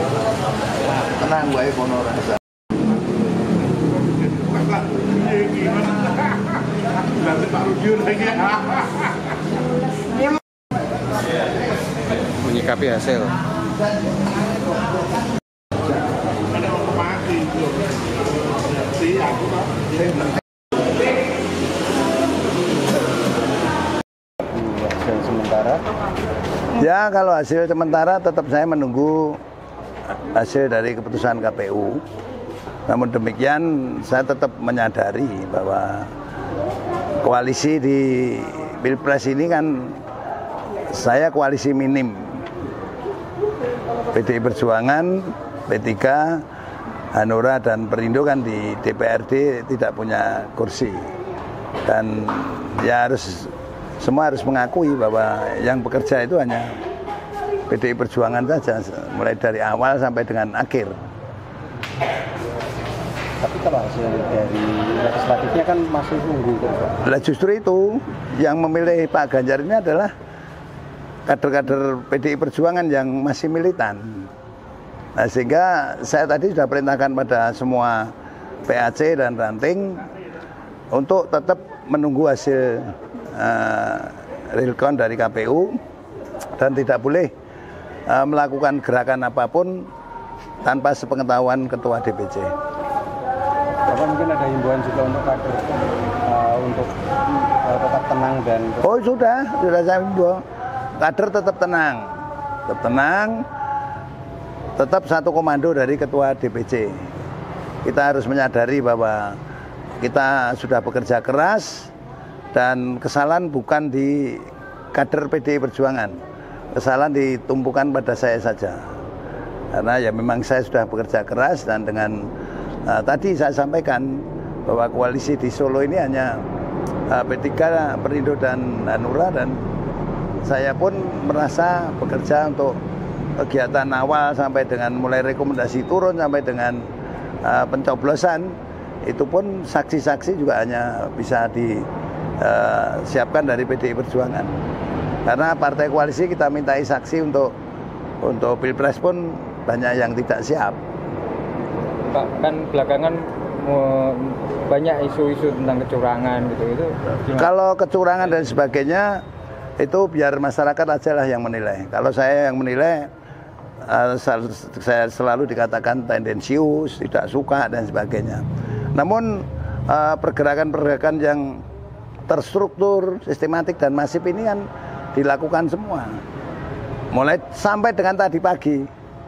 Tenang wae kono rasa. Menyikapi hasil. Hasil sementara. Ya, kalau hasil sementara tetap saya menunggu hasil dari keputusan KPU. Namun demikian saya tetap menyadari bahwa koalisi di Pilpres ini kan saya koalisi minim. PDI Perjuangan, P3, Hanura dan Perindo kan di DPRD tidak punya kursi. Dan ya semua harus mengakui bahwa yang bekerja itu hanya PDI Perjuangan saja, mulai dari awal sampai dengan akhir. Tapi kalau hasil dari legislatifnya kan masih tunggu. Nah, justru itu yang memilih Pak Ganjar ini adalah kader-kader PDI Perjuangan yang masih militan. Nah, sehingga saya tadi sudah perintahkan pada semua PAC dan ranting untuk tetap menunggu hasil real count dari KPU dan tidak boleh melakukan gerakan apapun tanpa sepengetahuan Ketua DPC. Apa mungkin ada himbauan juga untuk kader untuk tetap tenang dan... Oh sudah saya himbau. Kader tetap tenang, tetap satu komando dari Ketua DPC. Kita harus menyadari bahwa kita sudah bekerja keras dan kesalahan bukan di kader PDI Perjuangan. Kesalahan ditumpukan pada saya saja. Karena ya memang saya sudah bekerja keras dan dengan tadi saya sampaikan bahwa koalisi di Solo ini hanya P3, Perindo dan Hanura, dan saya pun merasa bekerja untuk kegiatan awal sampai dengan mulai rekomendasi turun sampai dengan pencoblosan. Itu pun saksi-saksi juga hanya bisa disiapkan dari PDI Perjuangan. Karena partai koalisi kita mintai saksi untuk Pilpres pun banyak yang tidak siap. Pak, kan belakangan banyak isu-isu tentang kecurangan gitu. Kalau kecurangan dan sebagainya itu biar masyarakat aja lah yang menilai. Kalau saya yang menilai, saya selalu dikatakan tendensius, tidak suka dan sebagainya. Namun pergerakan-pergerakan yang terstruktur, sistematik dan masif ini kan dilakukan semua. Mulai sampai dengan tadi pagi.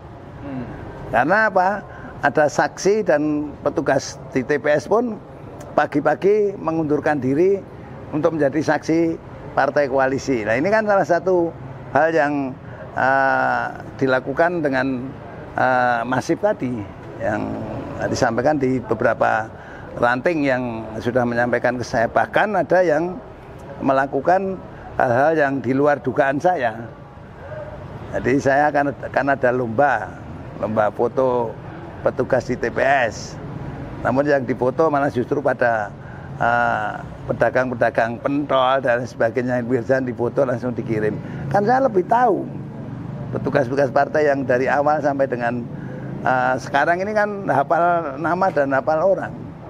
Karena apa? Ada saksi dan petugas di TPS pun pagi-pagi mengundurkan diri untuk menjadi saksi partai koalisi. Nah ini kan salah satu hal yang dilakukan dengan masif tadi, yang disampaikan di beberapa ranting yang sudah menyampaikan ke saya. Bahkan ada yang melakukan hal-hal yang di luar dugaan saya. Jadi saya akan ada lomba foto petugas di TPS. Namun yang difoto malah justru pada pedagang-pedagang pentol dan sebagainya, yang difoto langsung dikirim. Kan saya lebih tahu petugas-petugas partai yang dari awal sampai dengan sekarang ini kan hafal nama dan hafal orang.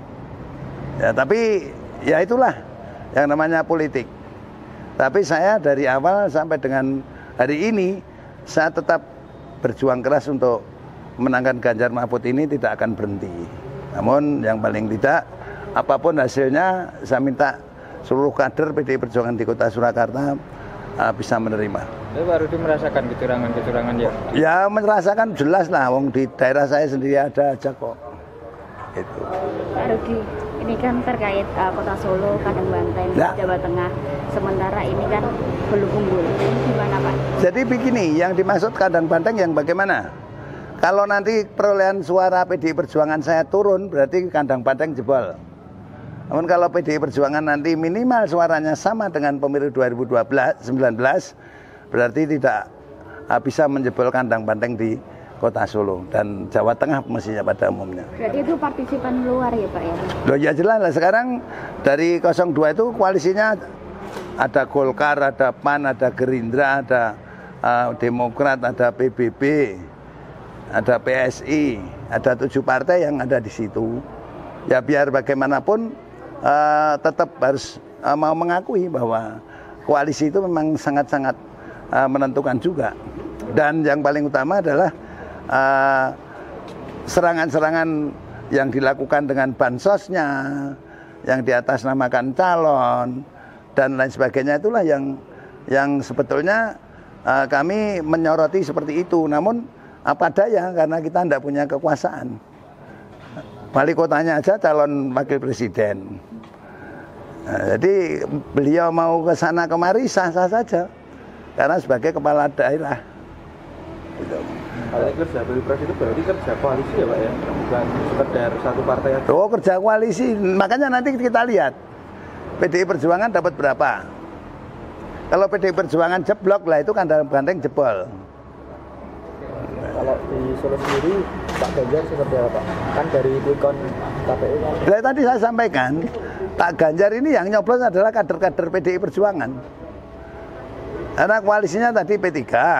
Ya, tapi ya itulah yang namanya politik. Tapi saya dari awal sampai dengan hari ini saya tetap berjuang keras untuk menangkan Ganjar Mahfud ini, tidak akan berhenti. Namun yang paling tidak, apapun hasilnya, saya minta seluruh kader PDI Perjuangan di Kota Surakarta bisa menerima. Pak Rudi merasakan kecurangan ya? Ya merasakan jelas lah, wong di daerah saya sendiri ada aja kok. Itu. Pak Rudi, ini kan terkait Kota Solo, Kadang Banteng, ya. Jawa Tengah. Sementara ini kan belum unggul. Gimana Pak? Jadi begini, yang dimaksud Kadang Banteng yang bagaimana? Kalau nanti perolehan suara PDI Perjuangan saya turun, berarti Kadang Banteng jebol. Namun kalau PDI Perjuangan nanti minimal suaranya sama dengan pemilu 2019, berarti tidak bisa menjebol Kadang Banteng di Kota Solo dan Jawa Tengah mestinya pada umumnya. Berarti itu partisipan luar ya Pak ya? Loh ya jelas lah, sekarang dari 02 itu koalisinya ada Golkar, ada PAN, ada Gerindra, ada Demokrat, ada PBB. ada PSI, ada 7 partai yang ada di situ. Ya biar bagaimanapun tetap harus mau mengakui bahwa koalisi itu memang sangat-sangat menentukan juga. Dan yang paling utama adalah serangan-serangan yang dilakukan dengan bansosnya, yang diatasnamakan calon dan lain sebagainya, itulah yang sebetulnya kami menyoroti seperti itu. Namun apa daya, karena kita tidak punya kekuasaan. Wali kotanya aja calon wakil presiden. Nah, jadi beliau mau ke sana kemari sah-sah saja, karena sebagai kepala daerah. Gitu. Kalau kerja pilpres itu berarti kerja koalisi ya Pak ya, bukan sekedar satu partai aja. Oh, kerja koalisi, makanya nanti kita lihat PDI Perjuangan dapat berapa. Kalau PDI Perjuangan jeblok lah, itu kan dalam banteng jebol. Kalau di Solo sendiri Pak Ganjar seperti apa Pak? Kan dari Quickcount KPU kan. Nah, tadi saya sampaikan Pak Ganjar ini yang nyoblos adalah kader-kader PDI Perjuangan. Karena koalisinya tadi P3,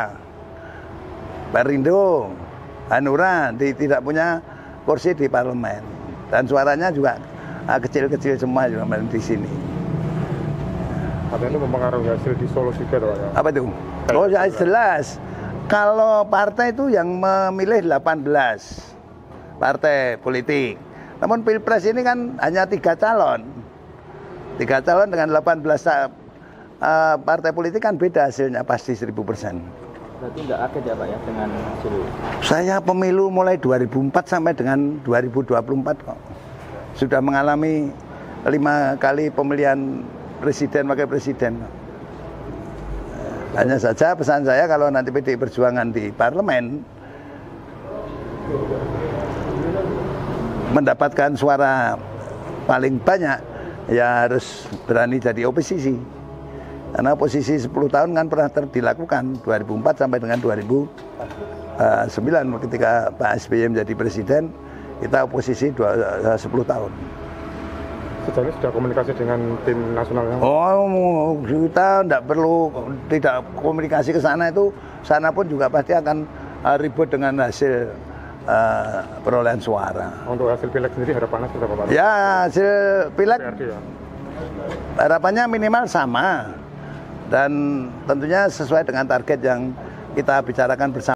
Perindo, Hanura tidak punya kursi di parlemen, dan suaranya juga kecil-kecil semua juga di sini. Katanya itu mempengaruhi hasil di Solo juga Pak ya? Apa itu? Oh ya jelas. Kalau partai itu yang memilih 18 partai politik. Namun Pilpres ini kan hanya 3 calon. 3 calon dengan 18 partai politik kan beda hasilnya, pasti 1000%. Berarti tidak kaget ya Pak ya dengan hasil? Saya pemilu mulai 2004 sampai dengan 2024 kok. Sudah mengalami 5 kali pemilihan presiden, wakil presiden. Hanya saja pesan saya, kalau nanti PDI Perjuangan di parlemen mendapatkan suara paling banyak, ya harus berani jadi oposisi. Karena oposisi 10 tahun kan pernah dilakukan, 2004 sampai dengan 2009 ketika Pak SBY menjadi presiden, kita oposisi 10 tahun. Sejauh ini sudah komunikasi dengan tim nasionalnya? Oh, kita tidak komunikasi ke sana, itu sana pun juga pasti akan ribut dengan hasil perolehan suara. Untuk hasil pileg sendiri harapannya seperti apa Pak? Ya, hasil pileg harapannya minimal sama, dan tentunya sesuai dengan target yang kita bicarakan bersama.